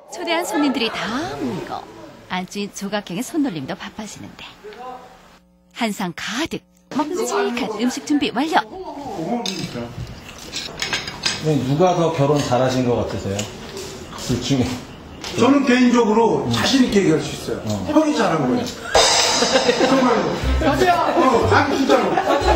초대한 손님들이 다 모이고 안주인 조각경의 손놀림도 바빠지는데 한상 가득 먹직한 음식 준비 완료. 누가 더 결혼 잘하신 것 같으세요? 둘 중에. 저는 개인적으로 자신 있게 얘기할 수 있어요. 형이 잘한 거예요. 정말로. 맞아요. 아니 진짜로.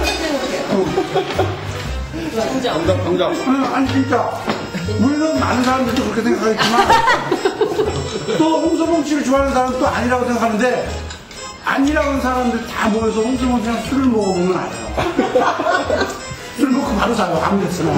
정답. 아니 진짜. 물론 많은 사람들도 그렇게 생각하겠지만 또 홍서봉 씨를 좋아하는 사람은 또 아니라고 생각하는데 아니라고 하는 사람들 다 모여서 홍서봉 씨랑 술을 먹어보면 알아요. 술 먹고 바로 자요. 아무 데서나.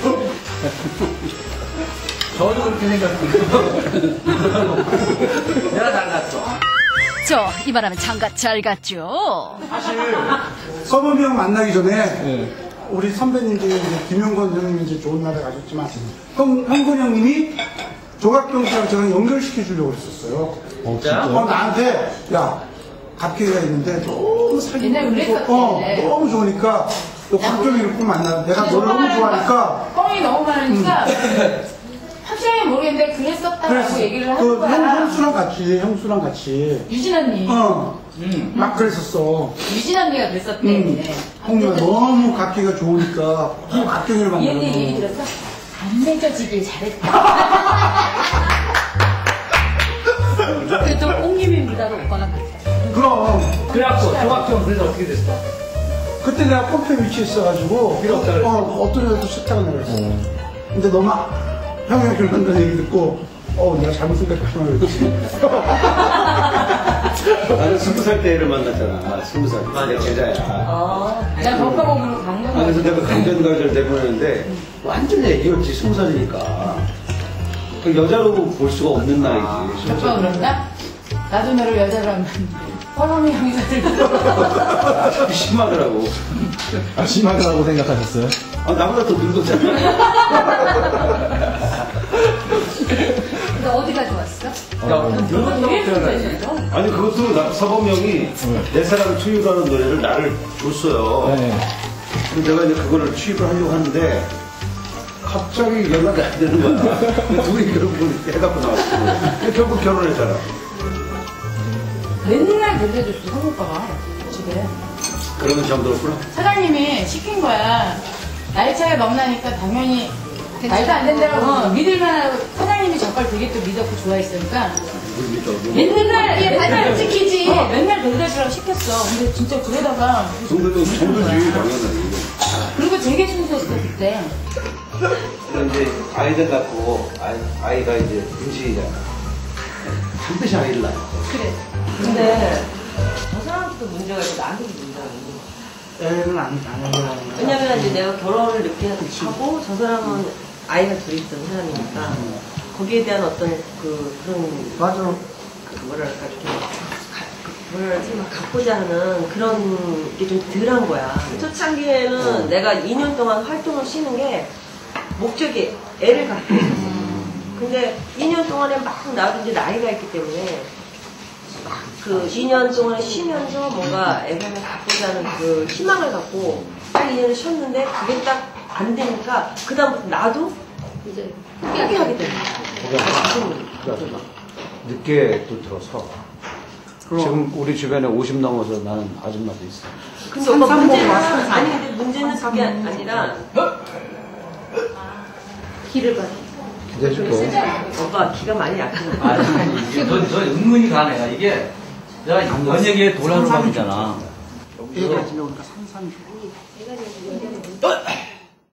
저도 그렇게 생각해요. 내가 잘났어. 이 말하면 장가 잘 갔죠. 사실 서범이 형 만나기 전에 우리 선배님 중에 이제 김용건 형님이 이제 좋은 날에 가셨지만 형건 형님이 조각경 씨랑 제가 연결시켜 주려고 했었어요. 진짜? 나한테 야 갑기가 있는데 너무 사귀고 너무 좋으니까 너 곽경이를 꼭 만나. 내가 너를 너무 좋아하니까 뻥이 너무 많으니까 확실하게 모르겠는데 그랬었다라고 얘기를 하는 거야. 형수랑 같이 유진 언니. 막 그랬었어. 유진 언니가 그랬었대. 형님이 너무 각기가 좋으니까 꼭 각경이를 이 언니 얘기 만나고. 들었어? 안 맺어지길 잘했다. 그래도 옹님입니다로 오빠가 갔어. 그럼 그래갖고 조각경 그래서 어떻게 됐어? 그때 내가 컴퓨터 위치에 있어가지고 필요 없다 그랬어. 어떤 애도 싫다고 내가 그랬어. 근데 너무 형이랑 결혼한다는 얘기 듣고 내가 잘못 생각했구나 그랬지. 나는 20살 때 애를 만났잖아. 20살 때. 내 제자야. 난 덕화공으로 강릉. 그래서 내가 강전가를 내보냈는데 완전 애기였지. 20살이니까. 여자로 볼 수가 없는 나이지. 오빠 그런다? 나도 너를 여자로 하면 허람이 형이가 들고. 심하더라고. 심하다고 생각하셨어요? 나보다 더 늙었잖아. 너 어디가 좋았어? 아니 그것도 서범 형이 내 사랑을 투유라는 노래를 나를 줬어요. 네. 근데 내가 이제 그거를 취입을 하려고 하는데 갑자기 연락이 안 되는 거야. 둘이 결혼 해갖고 나왔어. 결국 결혼했잖아. 맨날 놀려줬어, 성 오빠가. 집에. 그러면 정들었구나. 사장님이 시킨 거야. 날짜에 넘나니까 당연히 말도 안 된다고 믿을만하고 사장님이 저걸 되게 또 믿었고 좋아했으니까 맨날 시키지. 맨날 놀려주라고 시켰어. 근데 진짜 그러다가 정들지 당연히. 그리고 되게 순수했어 그때. 이제 아이들 갖고 아이가 이제 임신이잖아. 반드시 아이를 낳아. 그래. 근데 저 사람도 문제가 있고 나한테도 문제가 있는 거야. 애는 안 해요. 왜냐면 이제 내가 결혼을 늦게 하고 저 사람은 아이가 둘이 있던 사람이니까 거기에 대한 어떤 그런 맞아. 뭐랄까 막 갖고자 하는 그런 게 좀 덜한 거야. 초창기에는 내가 2년 동안 활동을 쉬는 게 목적이 애를 갖고 있었어. 근데 2년 동안에 막 나도 이제 나이가 있기 때문에 그 2년 동안 쉬면서 뭔가 애를 갖고자 하는 그 희망을 갖고 딱 2년을 쉬었는데 그게 딱 안 되니까 그다음부터 나도 이제 포기하게 되는 거야. 늦게 또 들어서. 지금 우리 주변에 50 넘어서 나는 아줌마도 있어. 근데 오빠 문제는 문제는 그게 아니라 기를 받아. 기대해줄게. 오빠 기가 많이 약해. 저 은근히 가네요. 이게 내가 연예계에 도란을 받잖아. 얘가 지금 오니까 상상이.